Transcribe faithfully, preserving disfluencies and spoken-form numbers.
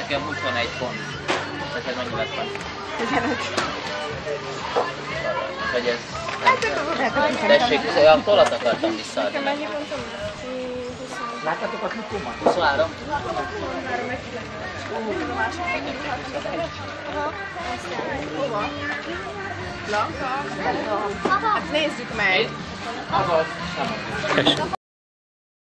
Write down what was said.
nekem huszonegy pont. Neked mennyi lett van? tizenöt. Vagy ez... Tessék, a tollat akartam visszaadni. Nekem mennyi pontom? Láttatok a klipómat? huszonhárom. Hova? Blanka? Hát nézzük meg! Azaz, nem az.